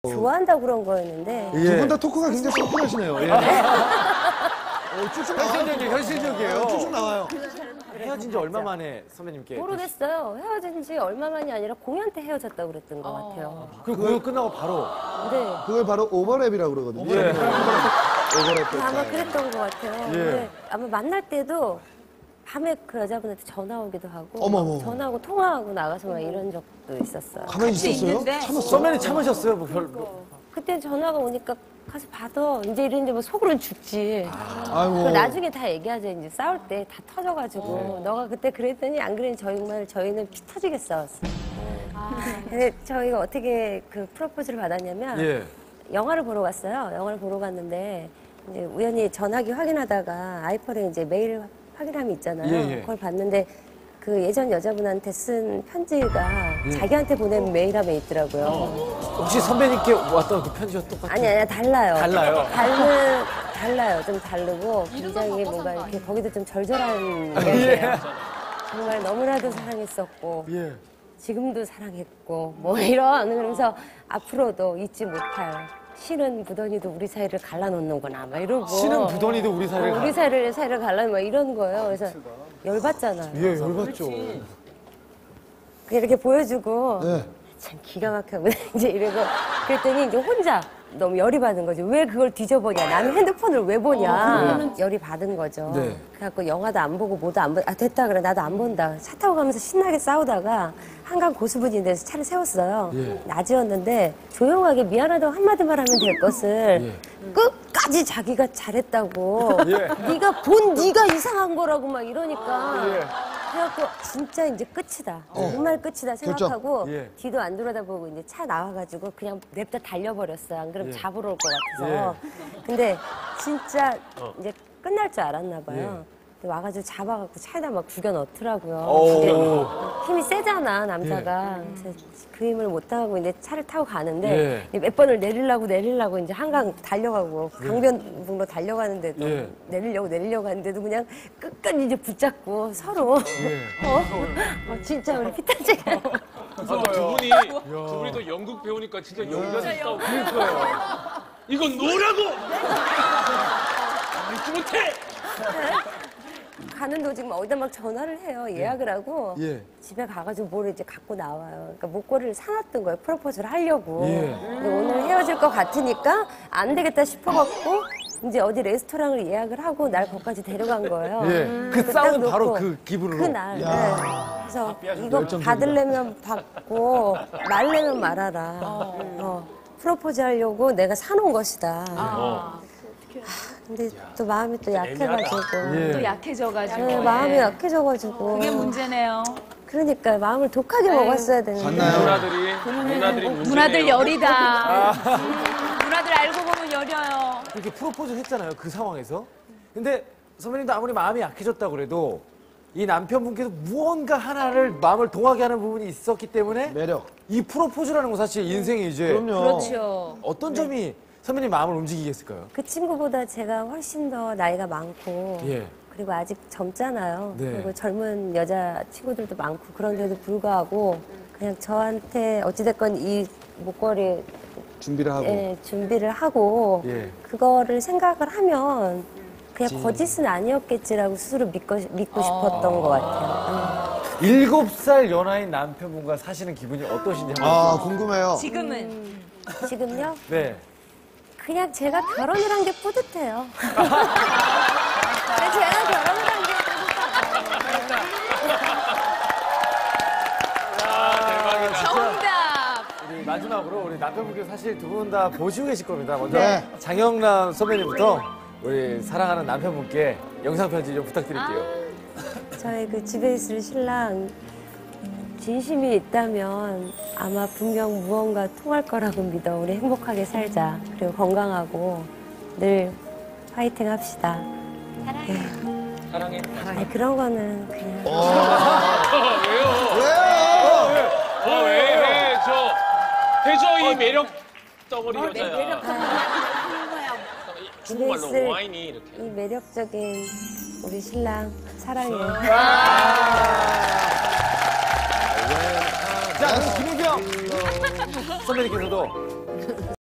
좋아한다고 그런 거였는데. 두 분 다 토크가 굉장히 소프하시네요. 예. 쭉쭉 나와요. 현실적이에요. 쭉쭉 나와요. 헤어진 지 얼마 만에 선배님께? 모르겠어요. 헤어진 지 얼마 만이 아니라 공연 때 헤어졌다고 그랬던 것 같아요. 그 공연 끝나고 바로. 네. 그걸 바로 오버랩이라고 그러거든요. 예. 오버랩. 아마 그랬던 것 같아요. 예. 근데 아마 만날 때도 밤에 그 여자분한테 전화 오기도 하고 어머머. 전화하고 통화하고 나가서 막 이런 적도 있었어요. 가만히 있었어요? 참았어. 선배님 참으셨어요? 뭐 별. 그때 전화가 오니까 가서 받아. 이제 이랬는데 뭐 속으로는 죽지. 아이고. 그걸 나중에 다 얘기하죠. 이제 싸울 때 다 터져가지고 너가 그때 그랬더니 안 그랬니 정말 저희는 피 터지게 싸웠어요. 근데 저희가 어떻게 그 프로포즈를 받았냐면 예. 영화를 보러 갔어요. 영화를 보러 갔는데 이제 우연히 전화기 확인하다가 아이폰에 이제 메일 확인함이 있잖아요. 예, 예. 그걸 봤는데 그 예전 여자분한테 쓴 편지가 자기한테 보낸 메일함에 있더라고요. 혹시 선배님께 왔던 그 편지와 똑같아요? 아니, 달라요. 달라요? 달라요. 좀 다르고 굉장히 뭔가 이렇게 거기도 좀 절절한 이야기예요. 정말 너무나도 사랑했었고 예. 지금도 사랑했고 뭐 이런 그러면서 앞으로도 잊지 못할 신은 무던히도 우리 사이를 갈라놓는구나 막 이러고 신은 부더니도 우리 사이를 우리 사이를 갈라 막 이런 거예요. 그래서 열받잖아요. 예, 열받죠. 이렇게 보여주고 네. 참 기가 막혀고 이제 이러고 그랬더니 이제 혼자 너무 열이 받은 거죠. 왜 그걸 뒤져보냐. 나는 핸드폰을 왜 보냐. 열이 받은 거죠. 네. 그래갖고 영화도 안 보고 뭐도 안 보고 아 됐다 그래 나도 안 본다. 차 타고 가면서 신나게 싸우다가 한강 고수분이 돼서 차를 세웠어요. 낮이었는데 조용하게 미안하다고 한마디만 하면 될 것을 끝까지 자기가 잘했다고 네가 이상한 거라고 막 이러니까 그래갖고 진짜 이제 끝이다. 정말 끝이다 생각하고 결정. 뒤도 안 돌아다보고 이제 차 나와가지고 그냥 냅다 달려버렸어요. 안 그러면 잡으러 올 것 같아서. 근데 진짜 이제 끝날 줄 알았나 봐요. 근데 와가지고 잡아갖고 차에다 막 죽여 넣더라고요. 근데 힘이 세잖아 남자가. 그래서 그 힘을 못 하고 이제 차를 타고 가는데 몇 번을 내리려고 이제 한강 달려가고 강변북로 달려가는데도 내리려고 하는데도 그냥 끝까지 이제 붙잡고 서로 진짜 우리 피탄체가 두 분이 또 연극 배우니까 진짜 연기가 있다고. 그러니까요. 이건 노라고! 믿지 못해! 가는 도중 막 어디다 막 전화를 해요. 예약을 하고 집에 가가지고 뭘 이제 갖고 나와요. 그러니까 목걸이를 사놨던 거예요. 프로포즈를 하려고. 근데 오늘 헤어질 것 같으니까 안 되겠다 싶어갖고 이제 어디 레스토랑을 예약을 하고 날 거기까지 데려간 거예요. 그 딱 싸운 놓고 바로 그 기분으로. 그날. 그래서 이거 받으려면 받고 말려면 말아라. 프로포즈 하려고 내가 사놓은 것이다. 근데 또 마음이 또 약해가지고. 또 약해져가지고. 네, 마음이 약해져가지고. 그게 문제네요. 그러니까 마음을 독하게 먹었어야 되는데. 누나들이 문제예요. 누나들 열이다. 누나들 알고 보면 열려요. 그렇게 프로포즈를 했잖아요. 그 상황에서. 근데 선배님도 아무리 마음이 약해졌다고 그래도 이 남편분께서 무언가 하나를 마음을 동하게 하는 부분이 있었기 때문에 매력. 이 프로포즈라는 건 사실 인생이 이제 그럼요. 그렇죠. 어떤 점이 선배님 마음을 움직이게 했을까요? 그 친구보다 제가 훨씬 더 나이가 많고. 그리고 아직 젊잖아요. 네. 그리고 젊은 여자 친구들도 많고 그런데도 불구하고 그냥 저한테 어찌됐건 이 목걸이 준비를 하고. 준비를 하고 그거를 생각을 하면 그냥 거짓은 아니었겠지라고 스스로 믿고 싶었던 것 같아요. 7살 연하인 남편분과 사시는 기분이 어떠신지 아, 궁금해요. 지금은. 지금요? 네. 그냥 제가 결혼을 한 게 뿌듯해요. 제가 결혼을 한 게 정답. 우리 마지막으로 우리 남편분께서 사실 두 분 다 보시고 계실 겁니다. 먼저 네. 장영란 선배님부터 우리 사랑하는 남편분께 영상 편지 좀 부탁드릴게요. 저희 그 집에 있을 신랑 진심이 있다면 아마 분명 무언가 통할 거라고 믿어. 우리 행복하게 살자. 그리고 건강하고 늘 화이팅 합시다. 사랑해. 아니, 그런 거는 그냥. 왜요? 왜? 대저 이 매력 덩어리 여자야. 집에 중국말로 있을 와인이 이렇게. 이 매력적인 우리 신랑 사랑해. 자, 그럼 김혜경 선배님께서도